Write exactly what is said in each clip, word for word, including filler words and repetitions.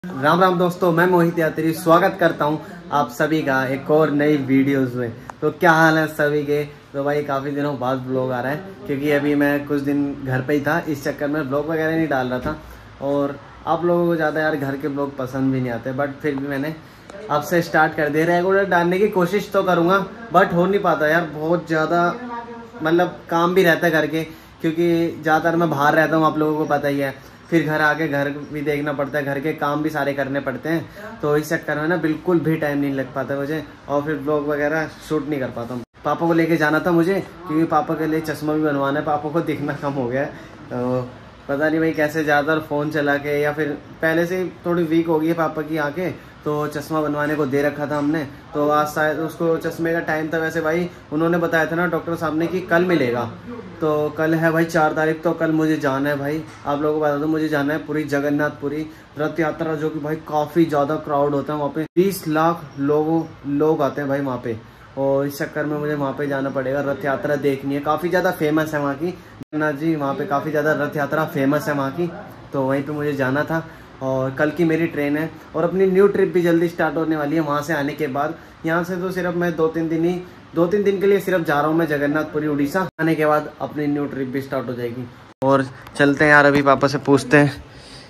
राम राम दोस्तों, मैं मोहित यात्री स्वागत करता हूं आप सभी का एक और नई वीडियोस में। तो क्या हाल है सभी के। तो भाई काफ़ी दिनों बाद ब्लॉग आ रहा है क्योंकि अभी मैं कुछ दिन घर पे ही था, इस चक्कर में ब्लॉग वगैरह नहीं डाल रहा था। और आप लोगों को ज़्यादा यार घर के ब्लॉग पसंद भी नहीं आते, बट फिर भी मैंने अब से स्टार्ट कर दिया। रेगुलर डालने की कोशिश तो करूँगा बट हो नहीं पाता यार, बहुत ज़्यादा मतलब काम भी रहता है घर के, क्योंकि ज़्यादातर मैं बाहर रहता हूँ, आप लोगों को पता ही है। फिर घर आके घर भी देखना पड़ता है, घर के काम भी सारे करने पड़ते हैं, तो इस चक्कर में ना बिल्कुल भी टाइम नहीं लग पाता मुझे और फिर ब्लॉग वगैरह शूट नहीं कर पाता हूँ। पापा को लेके जाना था मुझे क्योंकि पापा के लिए चश्मा भी बनवाना है, पापा को दिखना कम हो गया है। तो पता नहीं भाई कैसे ज़्यादातर फ़ोन चला के या फिर पहले से थोड़ी वीक हो गई है पापा की आंखें, तो चश्मा बनवाने को दे रखा था हमने। तो आज शायद उसको चश्मे का टाइम था, वैसे भाई उन्होंने बताया था ना डॉक्टर साहब ने कि कल मिलेगा। तो कल है भाई चार तारीख, तो कल मुझे जाना है भाई। आप लोगों को बता दो, मुझे जाना है पूरी जगन्नाथपुरी रथ यात्रा, जो कि भाई काफ़ी ज़्यादा क्राउड होता है वहाँ पे। बीस लाख लोगों लोग आते हैं भाई वहाँ पे, और इस चक्कर में मुझे वहाँ पे जाना पड़ेगा। रथ यात्रा देखनी है, काफ़ी ज़्यादा फेमस है वहाँ की जगन्नाथ जी, वहाँ पे काफ़ी ज़्यादा रथ यात्रा फेमस है वहाँ की, तो वहीं पे मुझे जाना था। और कल की मेरी ट्रेन है और अपनी न्यू ट्रिप भी जल्दी स्टार्ट होने वाली है वहाँ से आने के बाद। यहाँ से तो सिर्फ मैं दो तीन दिन ही दो तीन दिन के लिए सिर्फ जा रहा हूँ मैं जगन्नाथपुरी उड़ीसा। आने के बाद अपनी न्यू ट्रिप भी स्टार्ट हो जाएगी। और चलते हैं यार, अभी पापा से पूछते हैं।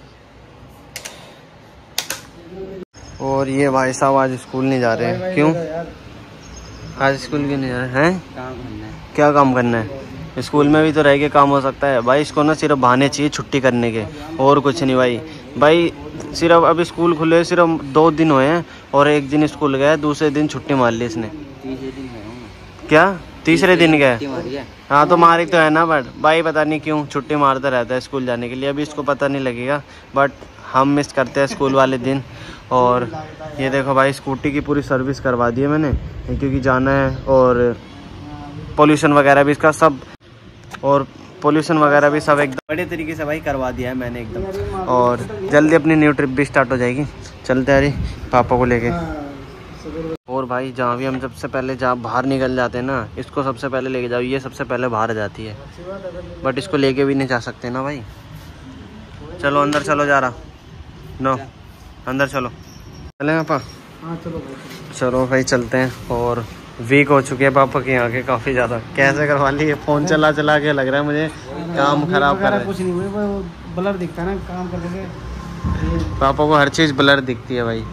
और ये भाई साहब आज स्कूल नहीं जा रहे हैं, क्यों आज स्कूल क्यों नहीं जा रहे हैं? काम करना है। क्या काम करना है? स्कूल में भी तो रह के काम हो सकता है भाई। इसको ना सिर्फ बहाने चाहिए छुट्टी करने के, और कुछ नहीं भाई। भाई सिर्फ अभी स्कूल खुले सिर्फ दो दिन हुए हैं और एक दिन स्कूल गया, दूसरे दिन छुट्टी मार ली इसने। तीसरे दिन क्या तीसरे दिन गया? हाँ तो मारी तो है ना, बट भाई पता नहीं क्यों छुट्टी मारता रहता है स्कूल जाने के लिए। अभी इसको पता नहीं लगेगा बट हम मिस करते हैं स्कूल वाले दिन। और ये देखो भाई, स्कूटी की पूरी सर्विस करवा दी है मैंने क्योंकि जाना है, और पोल्यूशन वगैरह भी इसका सब और पोल्यूशन वगैरह भी सब एकदम बड़े तरीके से भाई करवा दिया है मैंने एकदम। और जल्दी अपनी न्यू ट्रिप भी स्टार्ट हो जाएगी। चलते हैं पापा को लेके। और भाई जहाँ भी हम सबसे पहले जहाँ बाहर निकल जाते हैं ना, इसको सबसे पहले लेके जाओ। ये सबसे पहले बाहर जाती है बट इसको लेके भी नहीं जा सकते ना भाई। चलो अंदर चलो, जा रहा नो अंदर चलो, चले पापा? हाँ चलो चलो भाई चलते हैं। और वीक हो चुके हैं पापा की आंखें काफ़ी ज़्यादा। कैसे करवा ली? फ़ोन चला चला के लग रहा है मुझे काम खराब कर रहा है। कुछ नहीं हुआ, वो ब्लर दिखता है ना काम करने के। पापा को हर चीज़ ब्लर दिखती है भाई।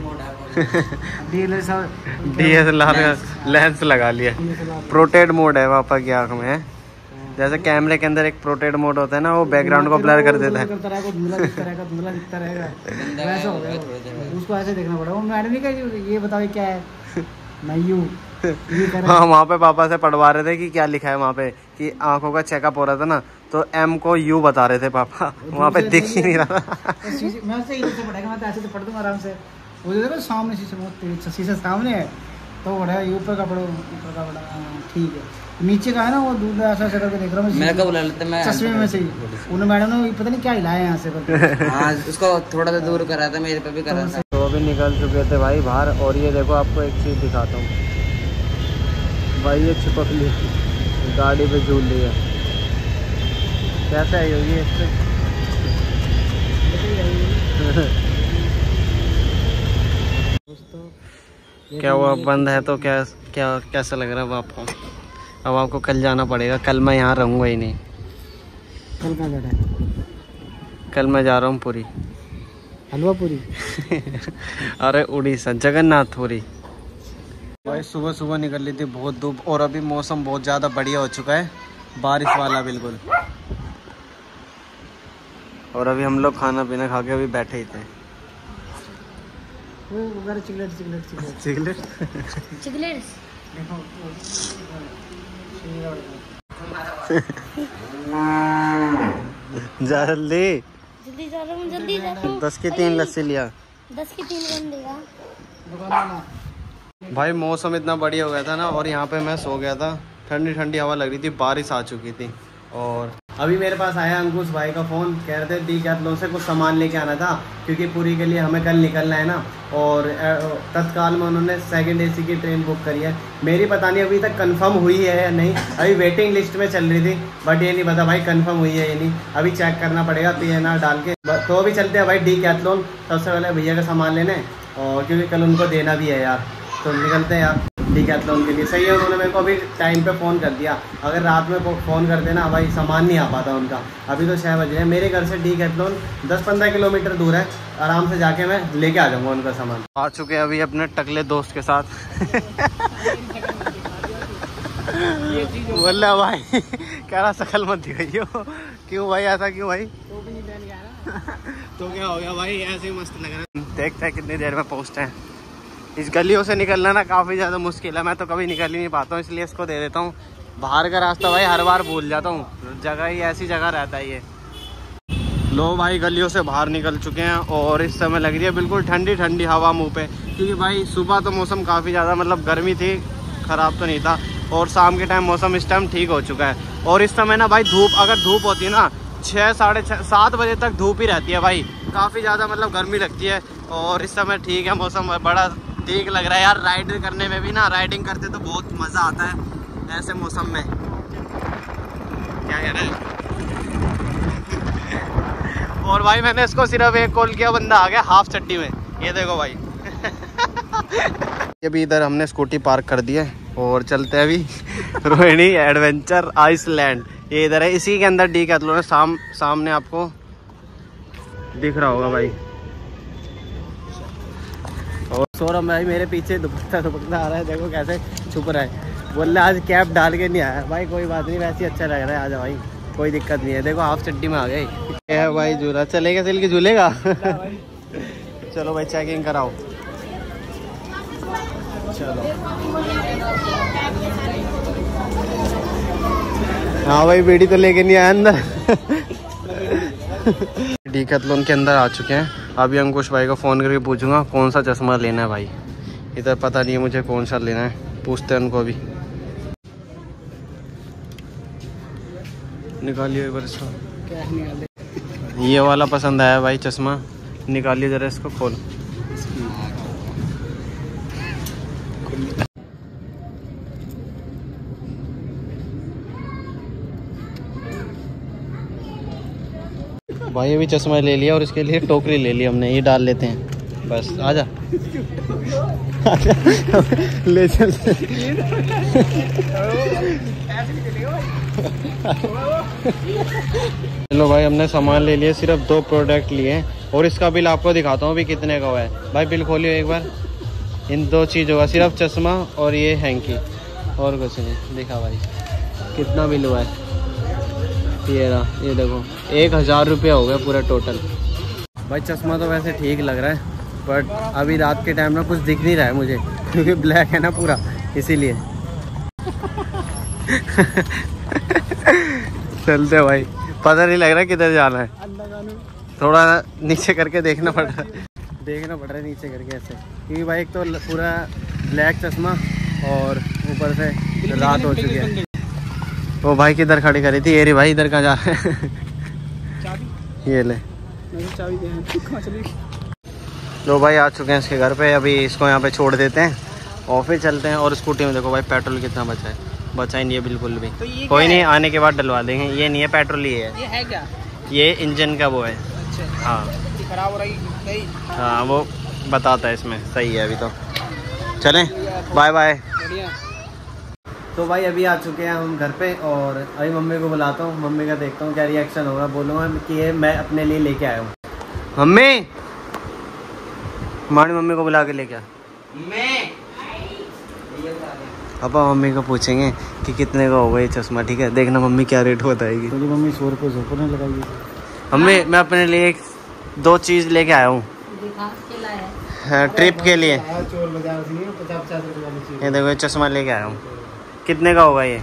डी एस एल आर का लेंस लगा लिया। प्रोटेक्ट मोड है पापा की आँख में, जैसे कैमरे के अंदर एक प्रोटेक्ट मोड होता है ना, वो बैकग्राउंड को ब्लर कर देता है। उसको ऐसे देखना पड़ेगा। मैडम का ये बताओ क्या है? हाँ वहाँ पे पापा से पढ़वा रहे थे कि क्या लिखा है वहाँ पे, कि आंखों का चेकअप हो रहा था ना, तो एम को यू बता रहे थे पापा, वहाँ पे दिख ही नहीं रहा था। मैं से इधर से पढ़ेगा, मैं तो ऐसे तो पढ़ दूंगा आराम से। वो देखो सामने शीशा, शीशा सामने है तो पढ़ेगा। ऊपर का पढ़ो, ऊपर का पढ़ा, ठीक है। नीचे का है ना वो दूध ऐसा ऐसा करके देख रहा हूँ मैं। कब बुला लेते मैं चश्मे में से ही उन्होंने मैडम ने पता नहीं क्या हिलाया यहाँ से। हाँ उसको थोड़ा सा दूर करा था, मेरे पे भी करा था। तो अभी निकल चुके थे भाई बाहर। और ये देखो आपको एक चीज़ दिखाता हूँ भाई, ये चिपक ली गाड़ी पे झूल रही है। कैसे आई होगी इससे? क्या हुआ बंद है तो क्या क्या कैसा लग रहा है आपको? अब आपको कल जाना पड़ेगा। कल मैं यहाँ रहूँगा ही नहीं। कल कहाँ जा रहा है? कल मैं जा रहा हूँ पूरी, हलवा पूरी। अरे उड़ीसा जगन्नाथपुरी। भाई सुबह सुबह निकल ली थी बहुत धूप, और अभी मौसम बहुत ज़्यादा बढ़िया हो चुका है, बारिश वाला बिल्कुल। और अभी हम लोग खाना पीना खा के अभी बैठे ही थे। चिकलेट चिकलेट चिकलेट चिकलेट जल्दी जल्दी जा रहा हूँ, जल्दी जा रहा हूँ। दस की तीन लस्सी लिया, दस की तीन बन देगा। भाई मौसम इतना बढ़िया हो गया था ना, और यहाँ पे मैं सो गया था। ठंडी ठंडी हवा लग रही थी, बारिश आ चुकी थी। और अभी मेरे पास आया अंकुश भाई का फ़ोन, कह रहे थे डीकैथलॉन से कुछ सामान लेके आना था क्योंकि पूरी के लिए हमें कल निकलना है ना। और तत्काल में उन्होंने सेकंड एसी की ट्रेन बुक करी है। मेरी पता नहीं अभी तक कंफर्म हुई है या नहीं, अभी वेटिंग लिस्ट में चल रही थी, बट ये नहीं पता भाई कंफर्म हुई है या नहीं, अभी चेक करना पड़ेगा पी एन आर डाल के। तो अभी चलते हैं भाई डीकैथलॉन, सबसे पहले भैया का सामान लेने, और क्योंकि कल उनको देना भी है यार, तो निकलते हैं यार डीकैथलॉन के लिए। सही है, उन्होंने मेरे को अभी टाइम पे फ़ोन कर दिया, अगर रात में फ़ोन कर देना भाई सामान नहीं आ पाता उनका। अभी तो छः बज रहे हैं, मेरे घर से डीकैथलॉन दस पंद्रह किलोमीटर दूर है, आराम से जाके मैं लेके आ जाऊँगा उनका सामान। आ चुके हैं अभी अपने टकले दोस्त के साथ। बोल भाई कह रहा शकल मत दिखाइयो। क्यों भाई, ऐसा क्यों भाई? तो क्या हो गया भाई, ऐसे ही मस्त लग रहा है। देखते हैं कितनी देर में पहुँचते हैं। इस गलियों से निकलना ना काफ़ी ज़्यादा मुश्किल है, मैं तो कभी निकल ही नहीं पाता हूँ, इसलिए इसको दे देता हूँ। बाहर का रास्ता भाई हर बार भूल जाता हूँ, जगह ही ऐसी जगह रहता है ये। लो भाई गलियों से बाहर निकल चुके हैं और इस समय लग रही है बिल्कुल ठंडी ठंडी हवा मुँह पे, क्योंकि भाई सुबह तो मौसम काफ़ी ज़्यादा मतलब गर्मी थी, ख़राब तो नहीं था, और शाम के टाइम मौसम इस टाइम ठीक हो चुका है। और इस समय ना भाई धूप, अगर धूप होती है ना छः साढ़े छः सात बजे तक धूप ही रहती है भाई, काफ़ी ज़्यादा मतलब गर्मी लगती है। और इस समय ठीक है, मौसम बड़ा ठीक लग रहा है यार। राइड करने में भी ना, राइडिंग करते तो बहुत मज़ा आता है ऐसे मौसम में। क्या कह रहे हैं? और भाई मैंने इसको सिर्फ एक कॉल किया, बंदा आ गया हाफ चड्डी में, ये देखो भाई। ये भी इधर हमने स्कूटी पार्क कर दी है और चलते हैं अभी रोहिणी एडवेंचर आइसलैंड। ये इधर है, इसी के अंदर डीकैथलॉन है, साम सामने आपको दिख रहा होगा भाई। और सौरभ भाई मेरे पीछे दुपट्टा दुपट्टा आ रहा है, देखो कैसे छुप रहा है। बोल रहा आज कैप डाल के नहीं आया भाई, कोई बात नहीं, वैसे ही अच्छा लग रहा है, आजा भाई कोई दिक्कत नहीं है। देखो हाफ चड्डी में आ गए। ये है भाई झूला, चलेगा चल के झूलेगा। चलो भाई चेकिंग कराओ। चलो हाँ भाई, बेटी तो लेके नहीं आया अंदर। डीकैथलॉन के अंदर आ चुके हैं। अभी अंकुश भाई को फ़ोन करके पूछूंगा कौन सा चश्मा लेना है भाई, इधर पता नहीं है मुझे कौन सा लेना है, पूछते हैं उनको। अभी निकालिए एक बार इसको, क्या निकाले? ये वाला पसंद आया भाई चश्मा, निकालिए ज़रा इसको, खोल। भाई अभी चश्मा ले लिया और इसके लिए टोकरी ले ली हमने, ये डाल लेते हैं बस। आजा आजा ले चल। चलो भाई हमने सामान ले लिया, सिर्फ दो प्रोडक्ट लिए हैं और इसका बिल आपको दिखाता हूँ अभी कितने का हुआ है। भाई बिल खोलियो एक बार। इन दो चीज़ों का, सिर्फ चश्मा और ये हैंकी, और कुछ नहीं। दिखा भाई कितना बिल हुआ है, ये रहा, ये देखो एक हज़ार रुपया हो गया पूरा टोटल। भाई चश्मा तो वैसे ठीक लग रहा है, बट अभी रात के टाइम में कुछ दिख नहीं रहा है मुझे, क्योंकि ब्लैक है ना पूरा, इसीलिए। चलते भाई, पता नहीं लग रहा किधर जाना है, थोड़ा नीचे करके देखना पड़ रहा है, देखना पड़ रहा है नीचे करके ऐसे, क्योंकि भाई एक तो पूरा ब्लैक चश्मा और ऊपर से रात हो चुकी है। वो भाई किधर खड़ी करी थी, ये रे भाई इधर कहाँ जा रहे हैं? ये ले चाबी दे। लो भाई आ चुके हैं इसके घर पे, अभी इसको यहाँ पे छोड़ देते हैं और फिर चलते हैं। और स्कूटी में देखो भाई पेट्रोल कितना बचा है, बचा ही नहीं है बिल्कुल भी। तो कोई नहीं, आने के बाद डलवा देंगे। ये नहीं है पेट्रोल, ये है, ये है क्या? ये इंजन का वो है। अच्छा। हाँ खराब हो रही नहीं? हाँ वो बताता है इसमें, सही है। अभी तो चलें, बाय बाय। तो भाई अभी आ चुके हैं हम घर पे और अभी मम्मी को बुलाता हूँ, मम्मी का देखता हूँ क्या रिएक्शन होगा। बोलूँगा कि ये मैं अपने लिए लेके आया हूँ। मम्मी, हमारी मम्मी को बुला के लेके आ। पापा मम्मी को पूछेंगे कि कितने का होगा ये चश्मा, ठीक है? देखना मम्मी क्या रेट बताएगी। तो मम्मी सौ रुपये सौ नहीं लगाएगी। मम्मी मैं अपने लिए एक दो चीज़ लेके आया हूँ ट्रिप के लिए। ये देखो ये चश्मा लेके आया हूँ, कितने का होगा ये?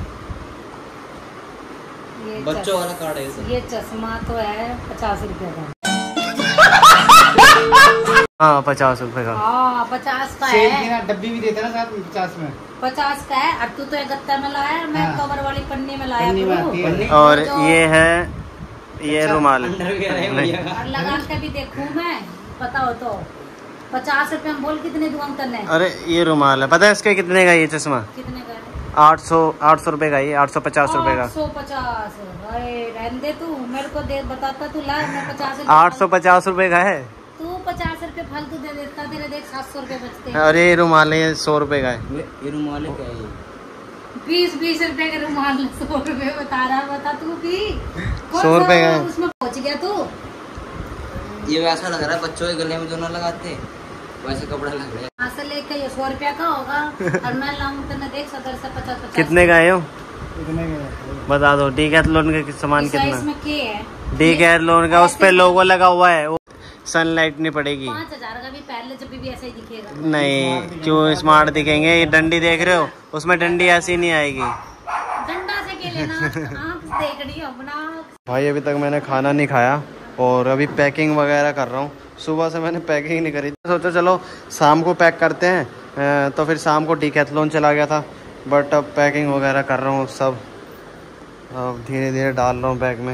ये बच्चों वाला कार्ड है ये चश्मा तो है पचास रुपये का। हाँ पचास रुपए का। हाँ पचास का है, डब्बी भी देता ना साथ में पचास में, पचास का है। और तू तो एक गत्ता में लाया, मैं हाँ। कवर वाली पन्नी में लाया। और ये है ये रुमाल और लगा के भी देखूं मैं, पता हो तो पचास रुपए में बोल कितने दूं तने। अरे ये रुमाल है, पता है इसके कितने का ये चश्मा? कितने का है? आठ सौ आठ सौ रुपए का, ये आठ सौ पचास रुपए का। आठ सौ पचास रहने दे, तू मेरे को दे बताता, तू ला मैं पचास। आठ सौ पचास रुपए का है, तू पचास रुपए फालतू दे देता, तेरे देख सात सौ रुपए बचते हैं। अरे ये रुमाल है सौ रुपए का है। ये रुमाल क्या है? बीस बीस रुपए का रुमाल सौ रुपए बता रहा, बता तू भी सौ रुपए का उसमें पहुंच गया तू। ये वैसा लग रहा है बच्चों के गले में जो ना लगाते वैसे कपड़ा लग रहा है। यहाँ से लेके ये सौ रुपया का होगा और मैं लाऊं तो मैं देख सदर से पचास पचास। कितने का है? बता दो। डीकैथलॉन के सामान कितना? इसमें क्या है? डीकैथलॉन का उस पे लोगो लगा हुआ है, सनलाइट नहीं पड़ेगी। पाँच हजार का भी पहले जब भी ऐसा ही दिखेगा। नहीं क्यों स्मार्ट दिखेंगे? ये डंडी देख रहे हो, उसमें डंडी ऐसी नहीं आएगी। डंडा से के लेना आँख देख रही हो अपना। भाई अभी तक मैंने खाना नहीं खाया और अभी पैकिंग वगैरह कर रहा हूँ। सुबह से मैंने पैकिंग नहीं करी, सोचा चलो शाम को पैक करते हैं, तो फिर शाम को डीकैथलॉन चला गया था। बट अब पैकिंग वगैरह कर रहा हूँ सब, अब धीरे धीरे डाल रहा हूँ बैग में।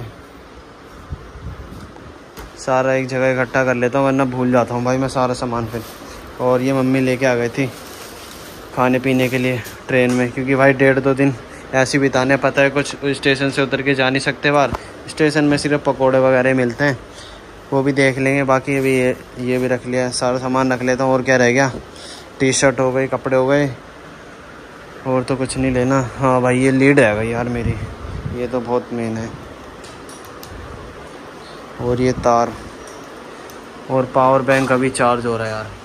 सारा एक जगह इकट्ठा कर लेता हूँ वरना भूल जाता हूँ भाई मैं सारा सामान फिर। और ये मम्मी लेके आ गई थी खाने पीने के लिए ट्रेन में, क्योंकि भाई डेढ़ दो दिन ऐसे बिताने, पता है कुछ स्टेशन से उतर के जा नहीं सकते बाहर, स्टेशन में सिर्फ पकोड़े वगैरह मिलते हैं, वो भी देख लेंगे। बाकी अभी ये ये भी रख लिया, सारा सामान रख लेता हूँ। और क्या रह गया? टी शर्ट हो गई, कपड़े हो गए, और तो कुछ नहीं लेना। हाँ भाई ये लीड है भाई यार मेरी, ये तो बहुत मेन है। और ये तार और पावर बैंक अभी चार्ज हो रहा है यार।